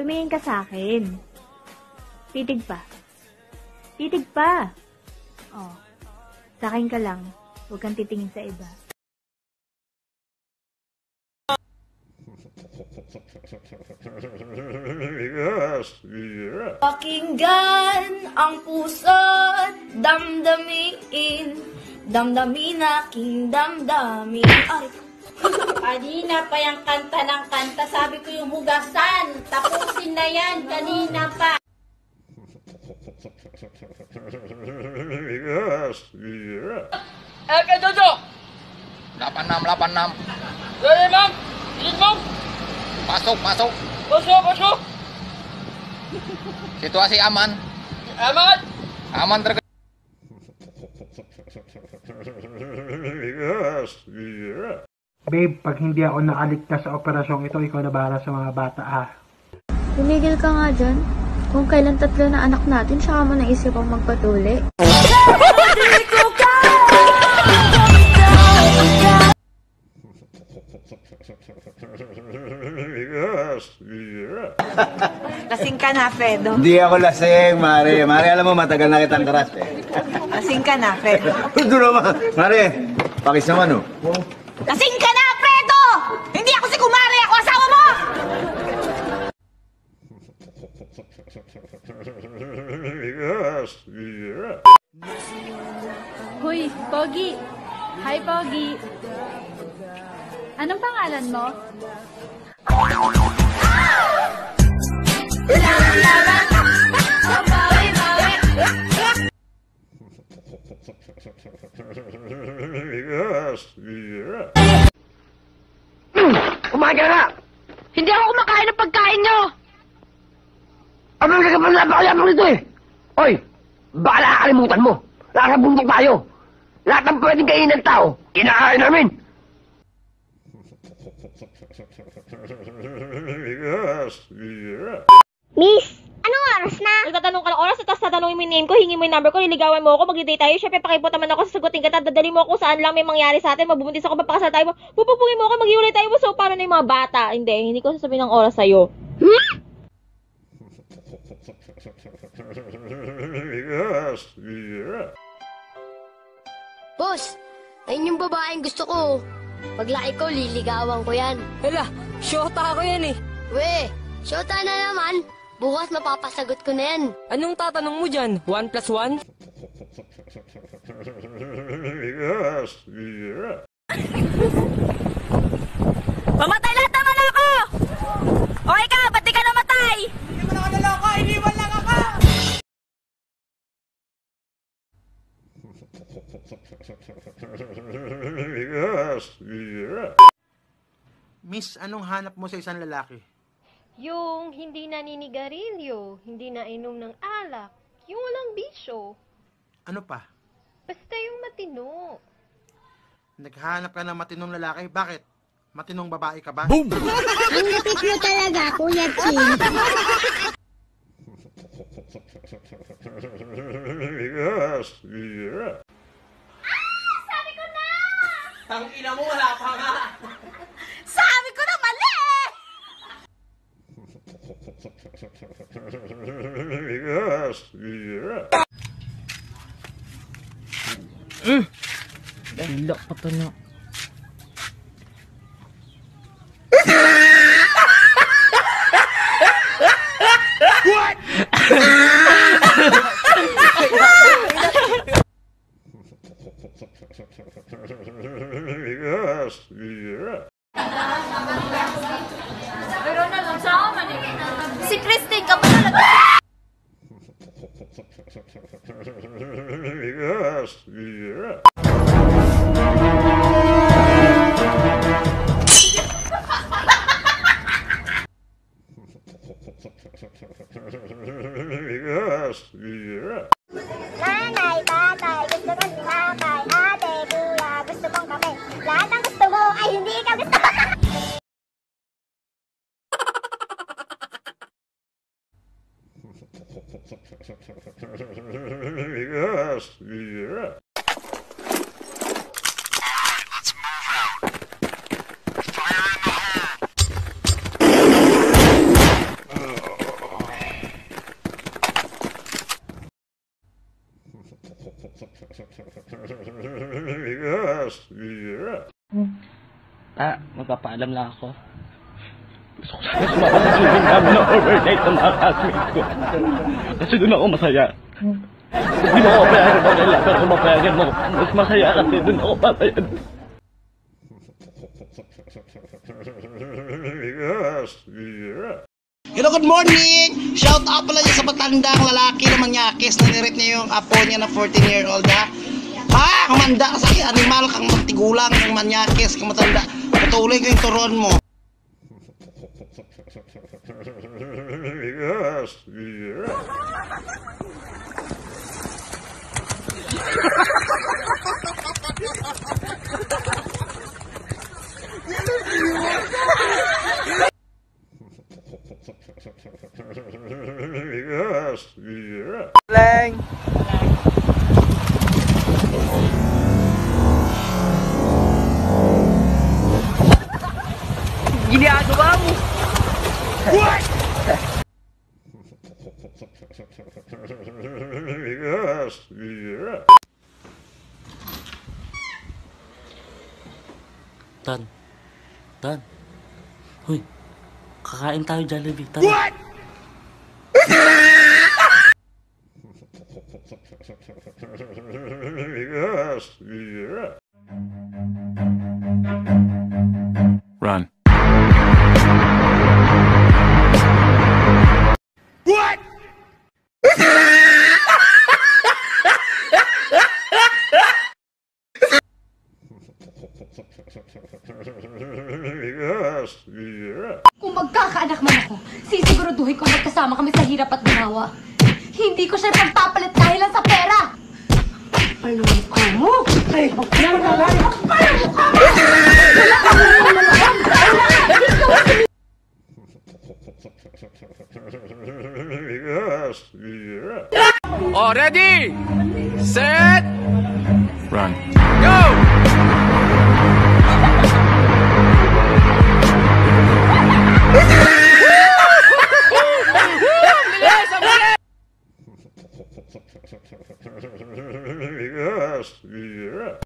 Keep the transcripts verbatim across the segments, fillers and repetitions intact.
Tumingin ka sa akin. Titig pa. Titig pa. Oh. Sa akin ka lang. Huwag kang titingin sa iba. Yes, yeah. Pakinggan ang puso't damdamin, damdamin aking damdamin. Ay, kanina pa yung kanta ng kanta, sabi ko yung hugasan, tapusin na yan, kanina pa. Yes, yeah. Eh, kay Jojo! delapan enam delapan enam. Dali, ma'am! Ilis, ma'am! Masuk, masuk. Masuk, masuk! Situasi aman. Aman! Aman terkendali. Yes, yeah. Babe, pag hindi ako nakaligtas sa operasyong ito, ikaw na bahala sa mga bata, ha? Tumigil ka nga dyan. Kung kailan tatlo na anak natin, saka mo naisip ang magpatuli. Yes, yeah. Lasing ka na, Fredo. Hindi ako lasing, Mare. Mare, alam mo, matagal na kitang karas, eh. Lasing ka na, Fredo. Ito naman. Mare, pakis naman, oh. Lasing ka na, Fredo! Hindi ako si Kumare, ako asawa mo! Yes, yeah. Hoy, Pogi! Hi, Pogi! Anong pangalan mo? Yes, yeah. Kumain ka na! Hindi ako kumakain ng pagkain nyo! Abang ka pa napakayabang nito eh! Oy! Baka nakakalimutan mo! Nasa bundok tayo! Lahat ng pwedeng kainin ng tao, kinakain namin! Yes, yeah. Miss, anong oras na? Nagtatanong ka ng oras at tapos tatanungin mo yung name ko, hingin mo yung number ko, niligawan mo ako, mag-date tayo, syempre pakipot naman ako, sasagutin ka, dadali mo ako saan lang may mangyari sa atin, mabubuntis ako, mapakasal tayo mo, pupupungin mo ako, mag-iulay tayo mo, so paano na yung mga bata? Hindi, hindi ko sasabihin ng oras sa'yo. Hmm? Yes, yeah. Boss, ayun yung babaeng gusto ko. Paglaki ko, liligawan ko yan. Hala, syota ako yan eh. We, syota na naman. Bukas mapapasagot ko na yan. Anong tatanong mo dyan? One plus one? Yes, yeah. Mamatay lahat naman ako! O ikaw, ba't di ka namatay? Hindi mo na ako naloko, iniwan lang ako! Yes, yeah. Miss, anong hanap mo sa isang lalaki? Yung hindi naninigarilyo, hindi nainom ng alak, yung walang bisyo. Ano pa? Basta yung matino. Naghahanap ka ng matinong lalaki? Bakit? Matinong babae ka ba? Ang lapit mo talaga, Kuya Chin. Yes, yeah. Tang ina mo, wala pa nga! Sabi ko na mali! Yes, yeah. Mm. Dahilak pa to na. What? Yes, yeah. Pero na lang sa aman eh. Si Christine ka pa talaga. Yes, yeah. Yes, yeah. Nanay, tatay, gusto ko si tatay, ate, kuya, gusto mong kape. Lahat ng gusto mo ay hindi ka gusto. Yes, yeah. Let's move out. Fire in the hole. Yes, yeah. Ta, magpapaalam lang ako. Gusto ko sana sumama sa swimming namin na overnight ng mga classmates ko. Kasi doon ako masaya. Hindi mo ako payagan mo kailan, pero kung mapayagan mo, mas masaya kasi doon ako papayan. Yes, yeah. Hello, good morning! Shout out pala niya sa matandang lalaki na mangyakis na nirip niya yung apo niya na fourteen year old ha. Ha? Kumanda ka sa animal, kang magtigulang, kang manyakis, kang matanda. Patuloy ko yung turon mo. Yes, yeah. Yes, yeah. Leng! Ginagawa mo! What? Yes, yeah. Tan. Tan. Hoy. Kakain tayo Jollibee. Tan. What? Yes, yeah. Run. What? Yes, yeah. Kung magkakaanak man ako, sisiguraduhin ko magkasama kami sa hirap at ginawa. Hindi ko siya pagpapalit dahil lang sa pera. Ano mukha mo? Ay, magkano ka lang? Ano mukha mo? Wala ka mo yung nalaman. Yes, yeah. Oh, ready? Set! Run. Go! Yes, yeah.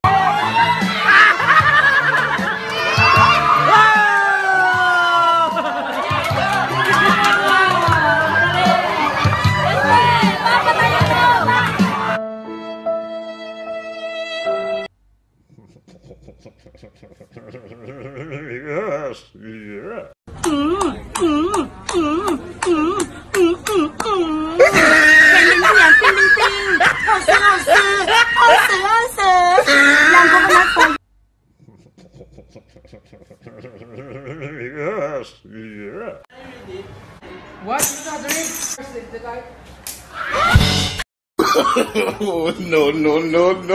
Yes, yeah. Mm, mm, mm, mm, mm, mm, mm. Pinding ko yan, pinding ping. Ose, ose, ose, ose. Langgo ko na po. Yes, yeah. What? You not drink? The guy. Oh, no, no, no, no.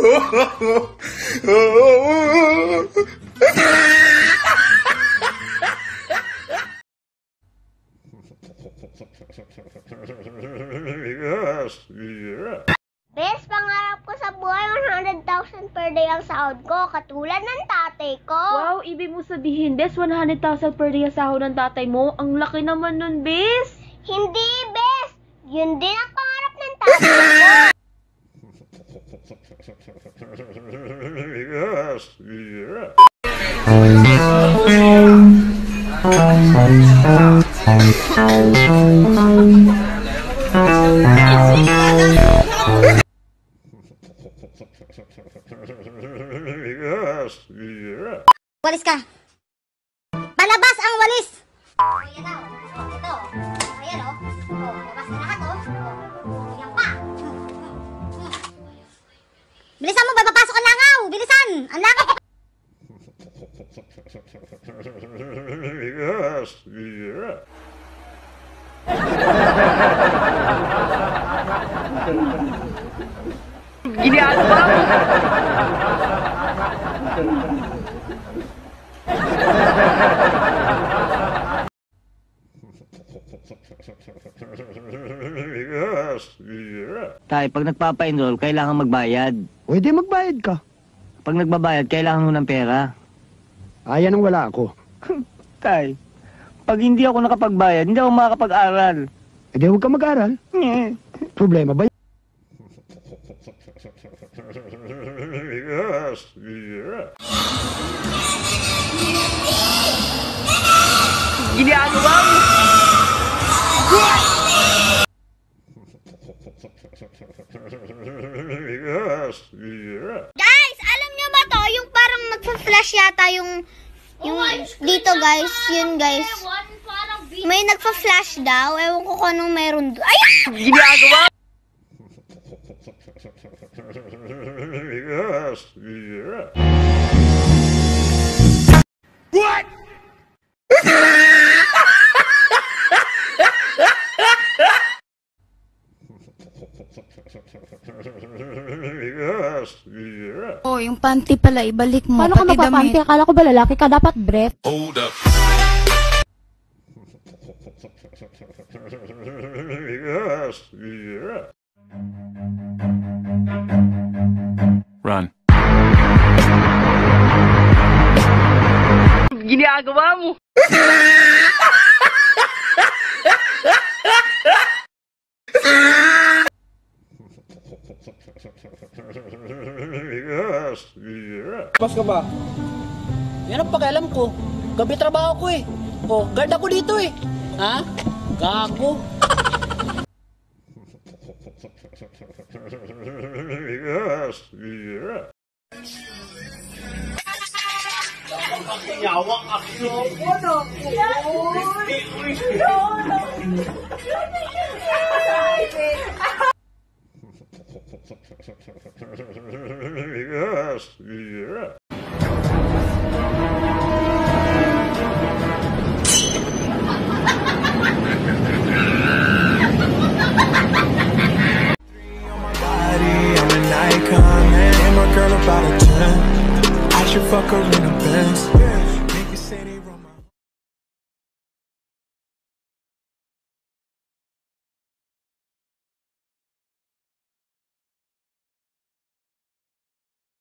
Yes, yeah. Bes, pangarap ko sa buhay one hundred thousand per day ang sahod ko, katulad ng tatay ko. Wow, ibig mo sabihin, Des, one hundred thousand per day ang sahod ng tatay mo? Ang laki naman nun, Bes. Hindi, Bes. Yun din ang pangarap ng tatay ko. Yes, yeah. Yes, yeah. Walis ka. Palabas ang walis! Ayan na, oh. Ito. Ayan, oh. Oh, labas na lahat, oh. Oh, yan pa. Bilisan mo, ba papasok ang langaw? Bilisan! Ang langaw! Yes, yeah. Ginagawa mo! Yes, yeah. Tay, pag nagpapa-enroll, kailangan magbayad. Pwede magbayad ka. Pag nagbabayad, kailangan mo ng pera. Ayan ang wala ako. Tay, pag hindi ako nakapagbayad, hindi ako makakapag-aral. Eh di huwag ka mag-aral. Problema ba? Yes, yeah. Ginagawa mo! Yes, yeah. Guys, alam nyo ba to? Yung parang nagpa-flash yata yung yung dito guys, yun guys. May nagpa-flash daw. Ewan ko kung anong meron doon. Ay! Ginagawa! Yes, yeah. What? Yes, yeah. Oh, yung panty pala, ibalik mo. Paano ka magpapanty? Akala ko ba lalaki ka? Dapat breath. Hold up. Yes, yeah. Run. Ginagawa mo! Yes, yeah. Pas ka ba? Yan ang pakialam ko. Gabi trabaho ko eh. Oh, guard ako dito eh. Ha? Gago. Yes, yeah. Nyawang aksyon ko na Yes, yeah. I'm an icon, man. And my girl about a ten. I should fuck her in a Benz.